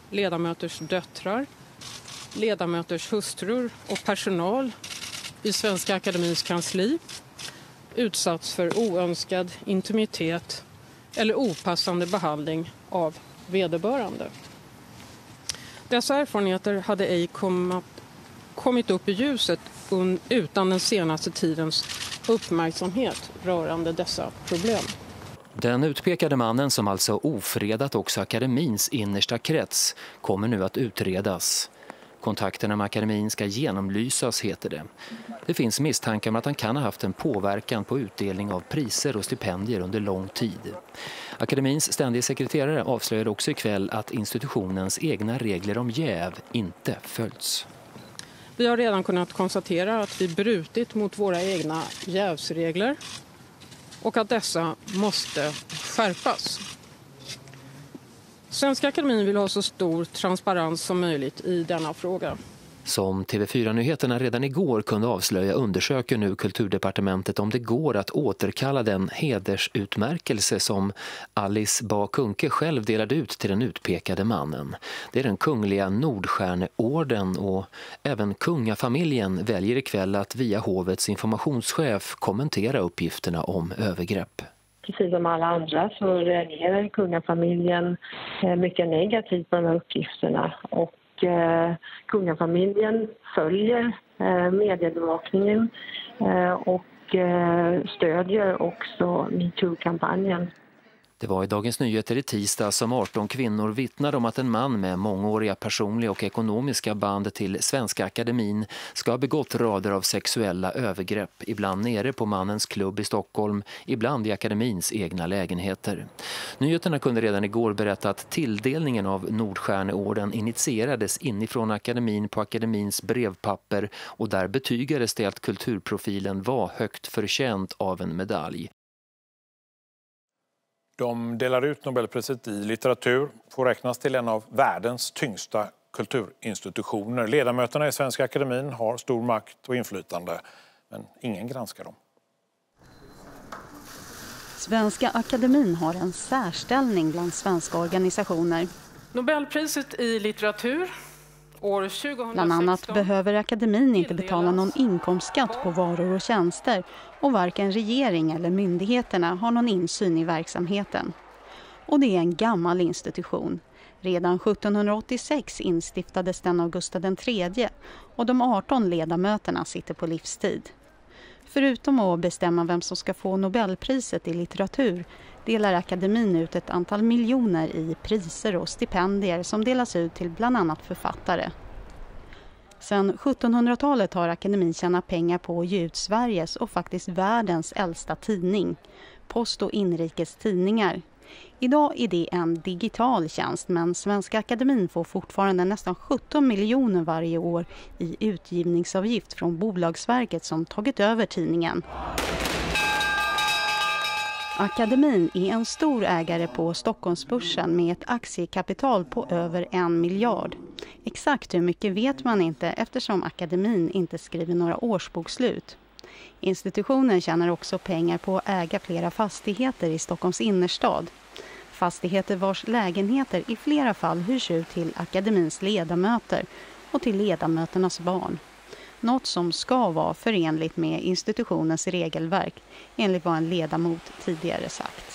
ledamöters döttrar, ledamöters hustrur och personal i Svenska Akademins kansli utsatts för oönskad intimitet eller opassande behandling av vederbörande. Dessa erfarenheter hade ej kommit upp i ljuset utan den senaste tidens uppmärksamhet rörande dessa problem. Den utpekade mannen, som alltså ofredat också akademins innersta krets, kommer nu att utredas. Kontakterna med akademin ska genomlysas, heter det. Det finns misstankar om att han kan ha haft en påverkan på utdelning av priser och stipendier under lång tid. Akademins ständige sekreterare avslöjade också ikväll att institutionens egna regler om jäv inte följts. Vi har redan kunnat konstatera att vi brutit mot våra egna jävsregler och att dessa måste skärpas. Svenska Akademin vill ha så stor transparens som möjligt i denna fråga. Som TV4-nyheterna redan igår kunde avslöja undersöker nu Kulturdepartementet om det går att återkalla den hedersutmärkelse som Alice Bah Kuhnke själv delade ut till den utpekade mannen. Det är den kungliga Nordstjärneorden, och även kungafamiljen väljer ikväll att via hovets informationschef kommentera uppgifterna om övergrepp. Precis som alla andra så reagerar kungafamiljen mycket negativt på de här uppgifterna, och kungafamiljen följer mediebevakningen och stödjer också MeToo-kampanjen. Det var i Dagens Nyheter i tisdag som 18 kvinnor vittnade om att en man med mångåriga personliga och ekonomiska band till Svenska Akademin ska ha begått rader av sexuella övergrepp, ibland nere på mannens klubb i Stockholm, ibland i akademins egna lägenheter. Nyheterna kunde redan igår berätta att tilldelningen av Nordstjärneorden initierades inifrån akademin på akademins brevpapper, och där betygades det att kulturprofilen var högt förtjänt av en medalj. De delar ut Nobelpriset i litteratur, får räknas till en av världens tyngsta kulturinstitutioner. Ledamöterna i Svenska Akademin har stor makt och inflytande, men ingen granskar dem. Svenska Akademin har en särställning bland svenska organisationer. Nobelpriset i litteratur år 2016. Bland annat behöver akademin inte betala någon inkomstskatt på varor och tjänster, och varken regering eller myndigheterna har någon insyn i verksamheten. Och det är en gammal institution. Redan 1786 instiftades den av Gustav III, och de 18 ledamöterna sitter på livstid. Förutom att bestämma vem som ska få Nobelpriset i litteratur delar akademin ut ett antal miljoner i priser och stipendier som delas ut till bland annat författare. Sedan 1700-talet har akademin tjänat pengar på att ge ut Sveriges och faktiskt världens äldsta tidning, Post- och inrikes tidningar. Idag är det en digital tjänst, men Svenska Akademin får fortfarande nästan 17 miljoner varje år i utgivningsavgift från Bolagsverket som tagit över tidningen. Akademin är en stor ägare på Stockholmsbörsen med ett aktiekapital på över 1 miljard. Exakt hur mycket vet man inte eftersom akademin inte skriver några årsbokslut. Institutionen tjänar också pengar på att äga flera fastigheter i Stockholms innerstad. Fastigheter vars lägenheter i flera fall hyrs ut till akademins ledamöter och till ledamöternas barn. Något som ska vara förenligt med institutionens regelverk, enligt vad en ledamot tidigare sagt.